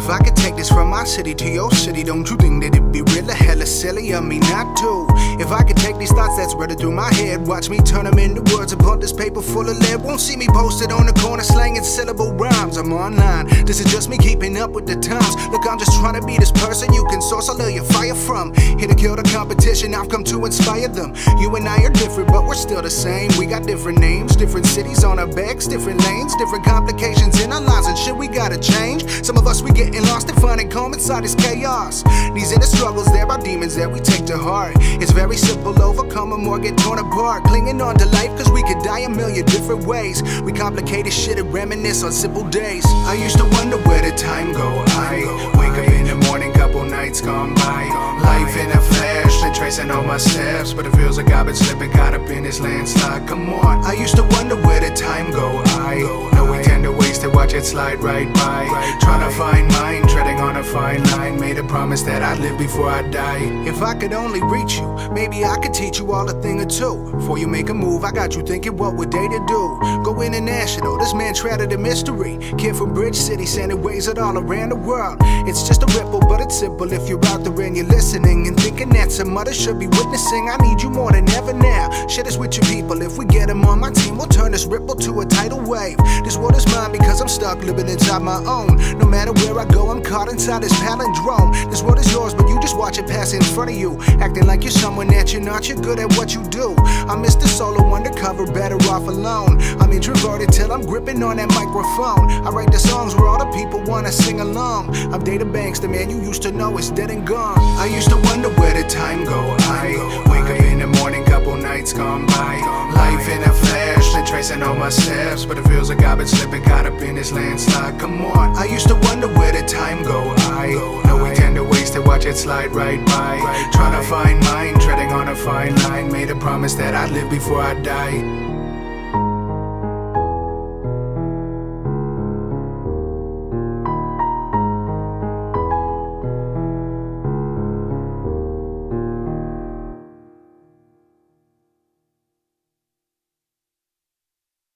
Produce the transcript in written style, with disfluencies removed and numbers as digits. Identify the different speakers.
Speaker 1: If I could take this from my city to your city, don't you think that it'd be really hella silly of me not to? If I could take these thoughts that's running through my head, watch me turn them into words upon this paper full of lead. Won't see me posted on the corner slanging syllable rhymes. I'm online, this is just me keeping up with the times. Look, I'm just trying to be this person you can source all of your fire from. Here to kill the competition, I've come to inspire them. You and I are different, but we're still the same. We got different names, different cities on our backs, different lanes, different complications in our lives, and shit we gotta change. Some of us we getting lost and finding calm inside this chaos. These inner struggles, there are demons that we take to heart. It's very simple, overcome them or get torn apart. Clinging on to life cause we could die a million different ways. We complicated shit and reminisce on simple days. I used to wonder where the time go. I wake up in the morning, couple nights gone by. Life in a flash, been tracing all my steps, but it feels like I've been slipping, caught up in this landslide. Come on, I used to wonder where the time go. I know we tend to waste it, watch it slide right by. Trying to find mine, treading on a fine line. Made a promise that I'd live before I die. If I could only reach you, maybe I could teach you all a thing or two. Before you make a move, I got you thinking, what would Dayda do? Go international, this man treaded a mystery. Kid from Bridge City, sending waves it all around the world. It's just a ripple, but it's simple if you're out there and you're listening and thinking that some others should be witnessing. I need you more than ever now. Share this with your people. If we get them on my team, we'll turn this ripple to a tidal wave. This world is mine because I'm stuck living inside my own. No matter where I go, I'm caught inside this palindrome. This world is yours, but you just watch it pass in front of you. Acting like you're someone that you're not, you're good at what you do. I'm Mr. Solo undercover, better off alone. I'm introverted till I'm gripping on that microphone. I write the songs where all the people wanna sing along. I'm Dayda Banks, the man you used to know is dead and gone. I used to wonder where the time go. I wake up in the morning, couple nights gone by. Life in a flash, been tracing all my steps, but it feels like I've been slipping, caught up in this landslide. Come on, I used to wonder where the time go. I know we tend to waste it, watch it slide right by. Trying to find mine, treading on a fine line. Made a promise that I'd live before I die.